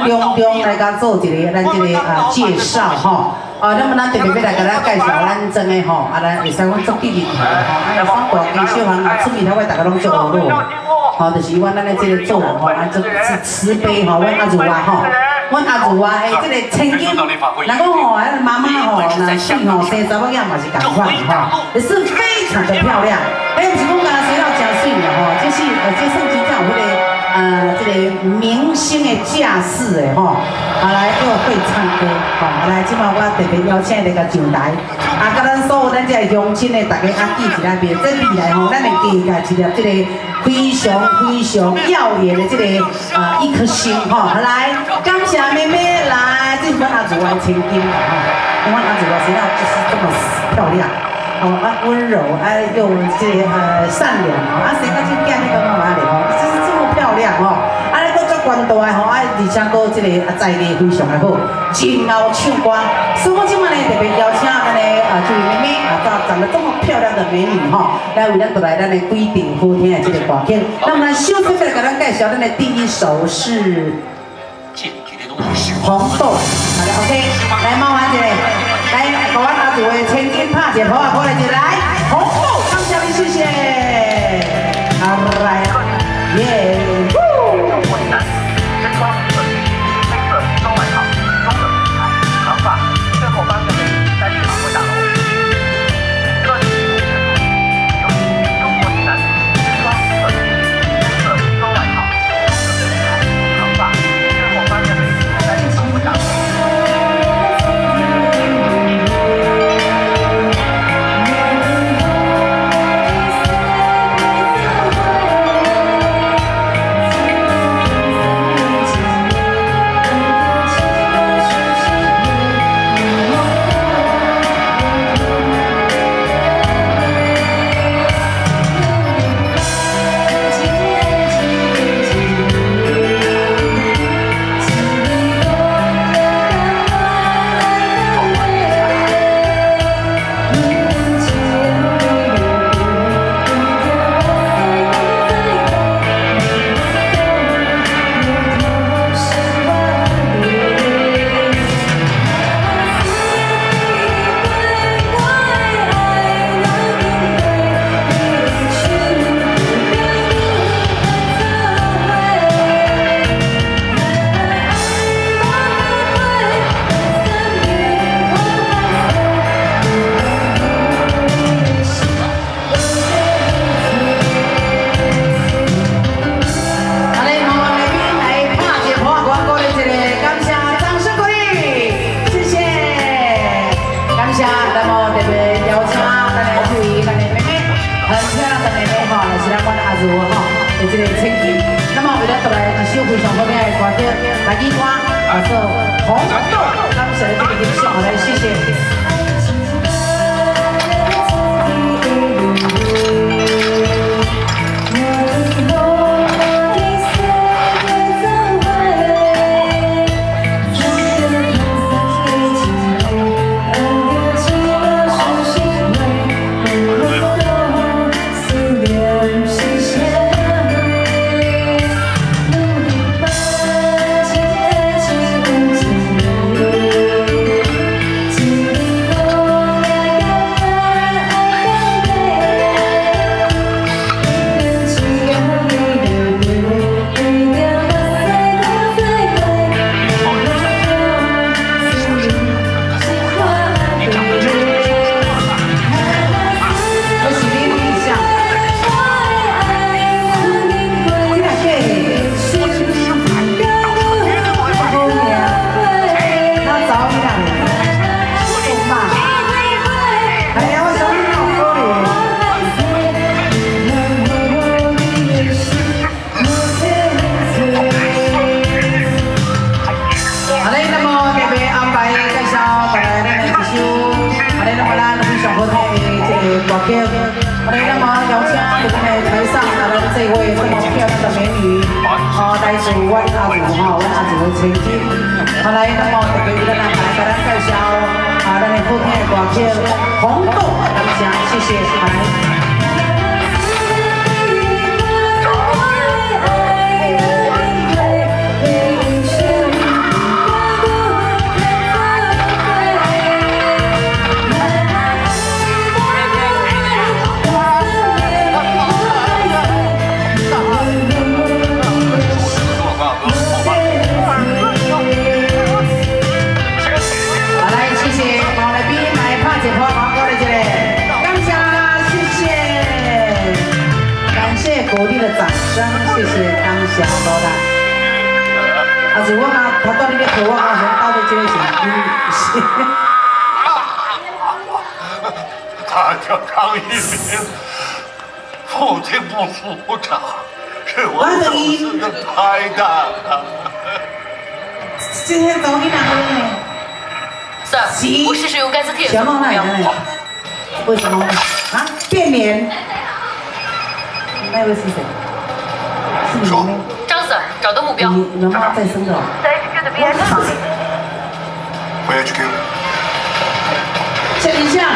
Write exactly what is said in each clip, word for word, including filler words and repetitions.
中中来甲做一个咱这个啊介绍吼。啊，那么咱特别要来甲咱介绍咱真的吼，啊，咱会使讲做记日头吼，啊，咱大间小行啊，出面头位大家拢做好路，吼，就是阮咱的这个做人吼，啊，做慈慈悲吼，阮阿如啊吼。 阮阿如啊，诶，即个千金，人讲吼，啊，妈妈吼，若水吼生查某囝嘛是共款吼，也是非常的漂亮。哎，不是讲干生了真水啦吼，这是呃，这算真正有迄个呃，这个明星的架势的吼，啊来又会唱歌，吼，啊来，即摆我特别邀请来甲上台，啊，甲咱所有咱这个乡亲的大家啊记起来面，这未来吼，咱会加一粒这个。 非常非常耀眼的这个呃一颗星哈，来，感谢妹妹来，这是阮阿祖的千金啦哈，阮阿祖的身上就是这么漂亮，哦啊温柔啊又这个呃善良哦，啊生到这囝那个妈妈哩吼，就是这么漂亮哦，啊那个做关大的吼，啊而且个这个啊才艺非常的好，真好唱歌，所以我今晚呢特别邀请咱的啊这位妹妹啊，长长得这么漂亮的美女哈，来为咱带来咱的规定好听的这个歌曲。那么首先来给咱介绍咱的第一首是红豆，好的 ，OK， 来麻烦一下，来给阮阿祖的千金拍一波啊，过来一来，红豆，感谢你，谢谢，好来，耶。 这个千金，那么为了带来一首非常好听的歌曲，来给我啊做红豆，感谢这个音响，来谢谢。 我哋那么邀请我们的台上啊，咱这位这么漂亮的美女，哦，来自阮阿祖哈，阮阿祖的千金。好来，那么特别为咱来给咱介绍啊，咱的好听的歌曲《红豆》，感谢，谢谢，好来。 谢谢，感谢无啦。啊，是我讲，他到你咧陪我，我想到底这个是因。 他叫张一鸣，父亲不服长，是我走失的太大了。 今天找你两个人呢？ Sir， 我试试用盖斯铁什么目标？为什么？啊？变脸？那位是谁？是你妹妹？ 张 Sir， 找到目标。 你你妈再生的？ 我也去 Q。 等一下。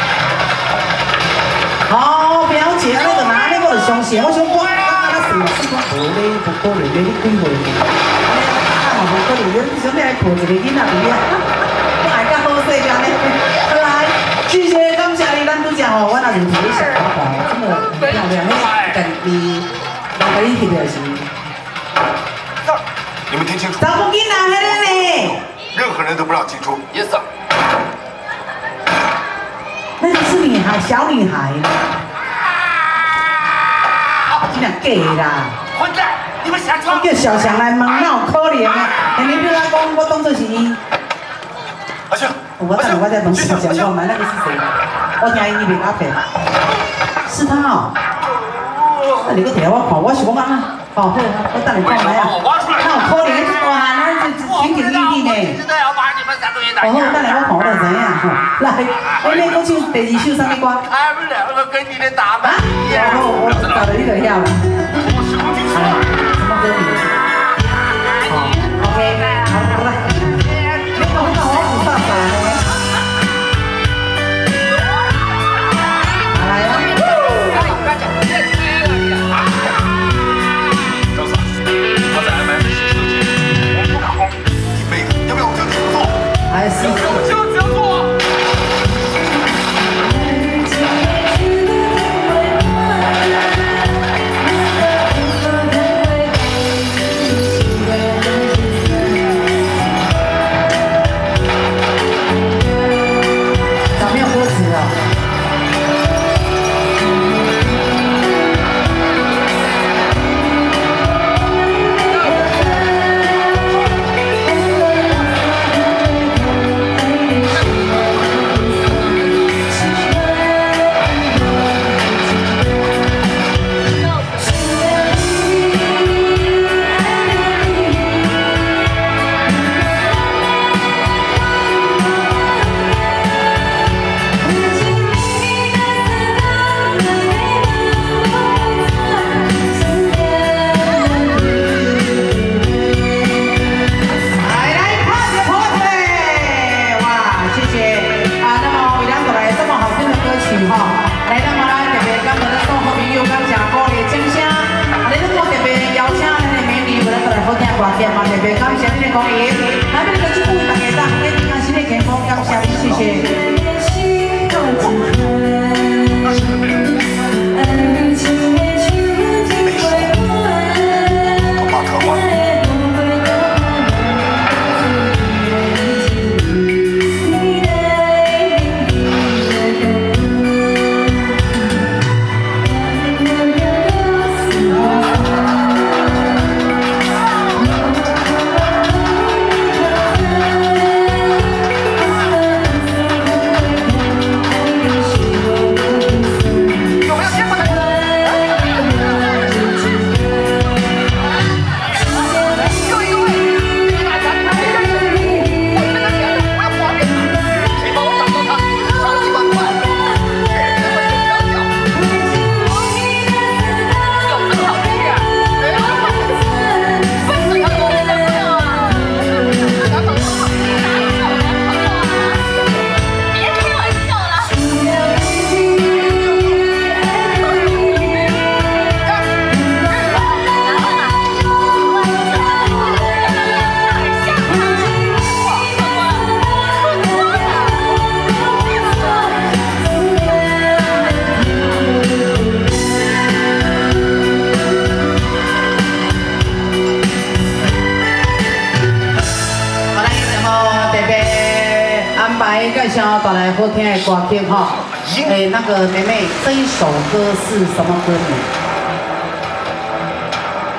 好，表姐，那个拿那个相信，我想我我刚刚是是讲无咧，不可能咧，你几岁？啊，嘛无可能，你想你来抱一个囡仔伫遐？ 大家好势干嘞！来，谢谢感谢你，咱拄只吼，我那是提小花花，真的漂亮，迄等你两个人翕的是。 你们听清楚。 查某囡仔迄个呢？ 任何人都不让进出。Yes sir。 那个是女孩，小女孩。这俩假啦！ 混蛋！你们想我叫小强来问，哪有可能啊？人家对我讲，我当作是伊。 阿香， 我等我再问小强说，买那个是谁？我听伊袂阿骗，是他哦。那你个摕来我看，我是讲啊，哦好，我等你看来啊。那有可能这大汉啊，这这天经地义呢。哦好，等下我看我就知影吼。来，我你讲唱第二首什么歌？ 他们两个跟你的打扮一样。 好，我找了你就晓了。什么歌名？好 ，OK， 好，好来。 还是我就这样做。 咋没有歌词啊？介绍带来好听的歌曲哈。哎，那个妹妹，这一首歌是什么歌名？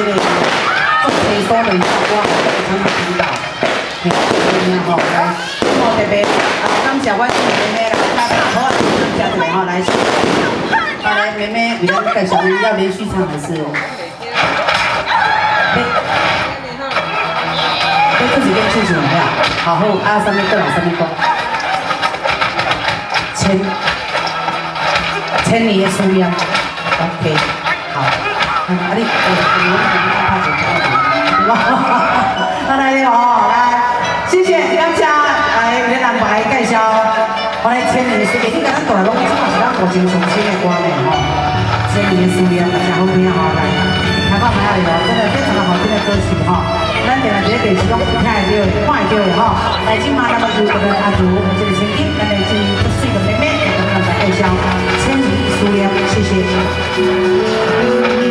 这个做推手的效果，常常指导。嘿，这样吼来，好特别啊，感谢我妹妹啦，大家好，感谢你吼来。好来，妹妹为咱介绍要连续唱的是。哎，这几件事情怎么样？好后啊，上面过来，上面过。千千年的书样 ，OK， 好。啊，你我我我怕紧张，哇！好来哦，来，谢谢感谢来咱安排介绍，我来千年的书，你看咱过来拢，即嘛是咱国情上新的歌呢吼。千年的书样，真好听吼，来，开放台里哦，真的非常的好听的歌曲哈。咱定来这个电视讲听得到的，看得到的吼。来，今嘛咱们就跟阿竹这个声音，咱来进行不水的妹妹，跟大家介绍千年的书样，谢谢。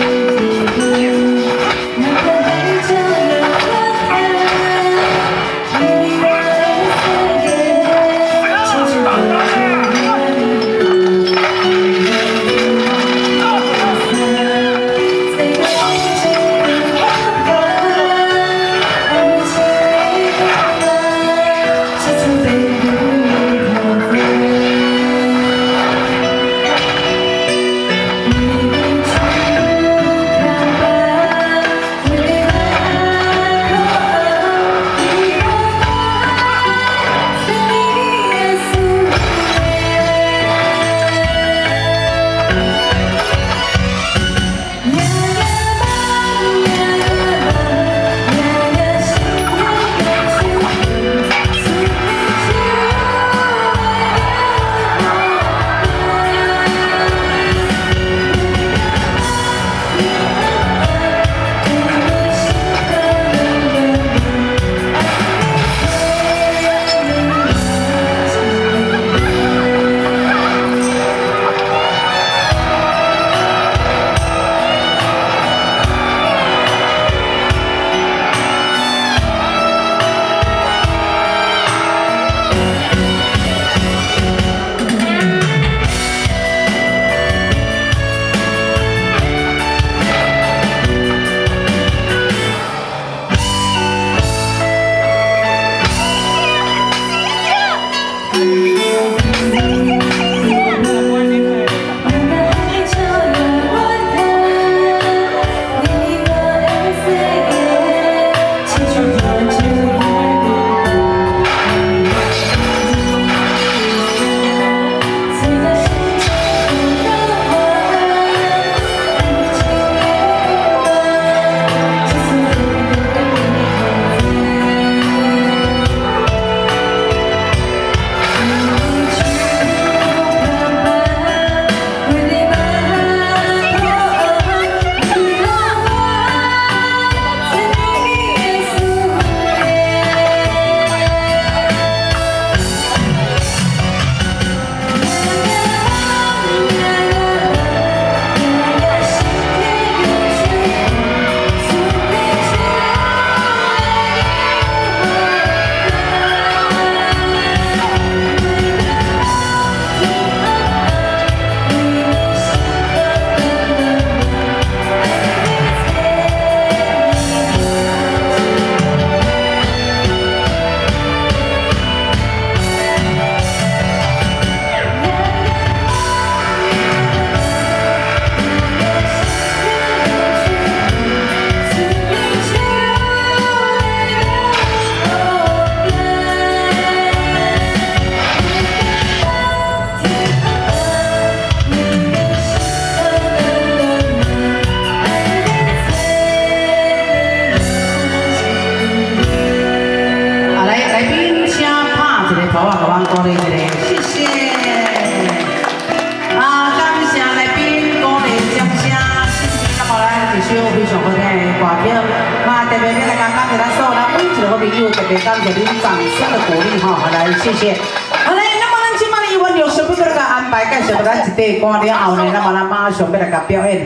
谢谢。好嘞，那么咱今晚的一碗牛舌不是那个安排介绍咱一块歌了后呢，那么咱马上要来个表演吼。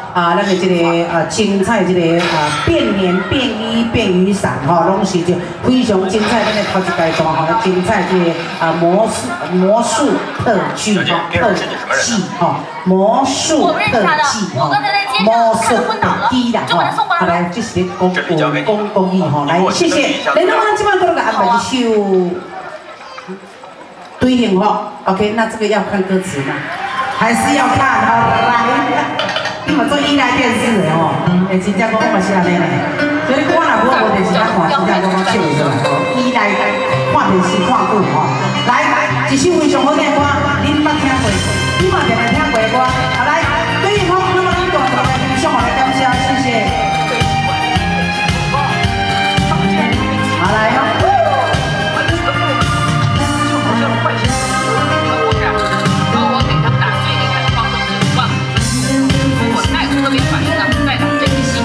啊，咱的这个啊精彩这个啊变脸、变衣、变雨伞哈，拢是就非常精彩。咱的头一阶段哈，精彩这个啊魔术魔术特技哈，特技哈，魔术特技哈，魔术特技啦哈。好来，这是公公公公益哈，来谢谢。来，那么今晚给我们安排一首。 对应哦 ，OK， 那这个要看歌词吗？还是要看？好来，你们做依赖电视的哦，诶，真正讲我嘛是安尼嘞。所以我若无无电视看，真正讲我笑出来哦。依赖看电视看久哦。来，一首非常好听的歌，恁捌听过？你嘛定定听过的歌？好来，对应哦，那么咱共同来分享，来感谢，谢谢。好来哦。 特别反应啊，带来这个戏。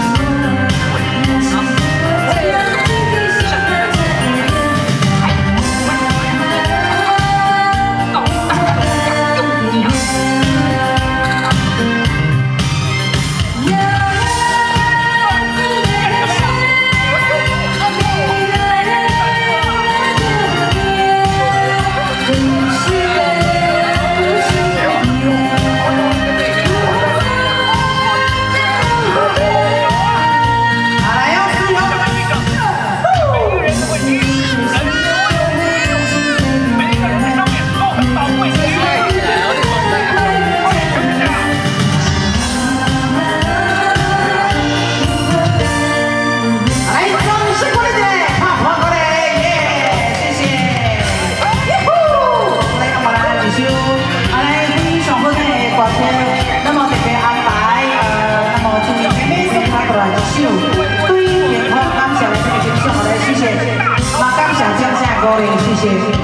谢谢。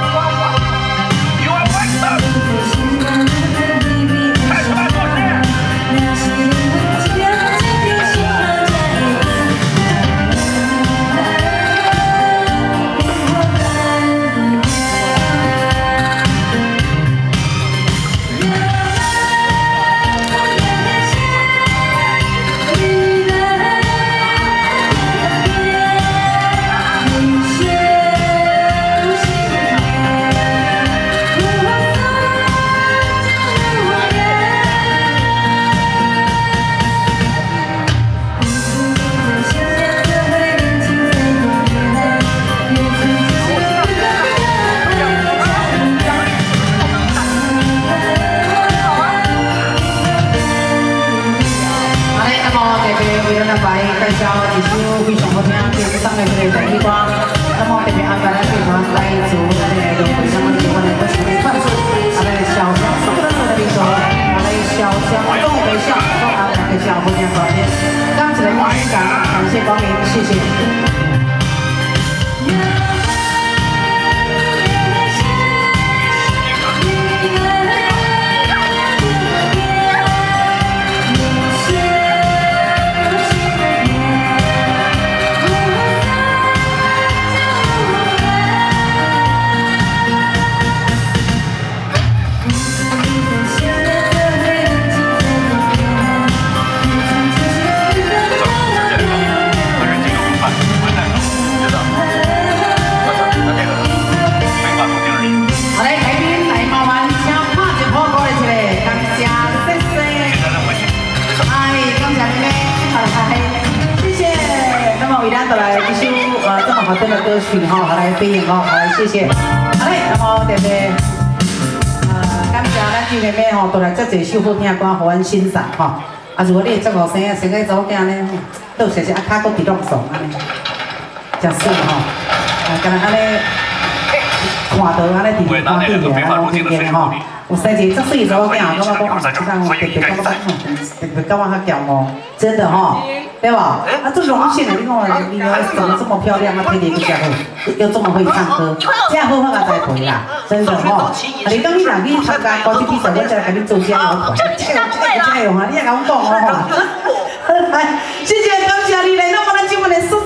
歌曲哈，好来表演哈，好来谢谢。好嘞，那么特别呃，感谢咱弟妹妹吼，都来这侪首好听的歌，互阮欣赏哈。啊，如果你做后生啊，生个查某囝呢，倒是是啊，脚搁伫弄爽安尼，真水吼。啊，敢若安尼看到安尼伫看电影啊，拢听见吼。有生一个足水查某囝，感觉讲啊，这样特别感觉特别感觉较骄傲，真的哈。 对吧？啊，这荣幸的，你看我女儿长得这么漂亮，她天天就这样会，又这么会唱歌，这样好好啊栽培啦，真的哈。啊，你当你若去参加歌曲比赛，我再来给你做加油团，加油加油加油哈！你也甲我讲哦哈。来，谢谢。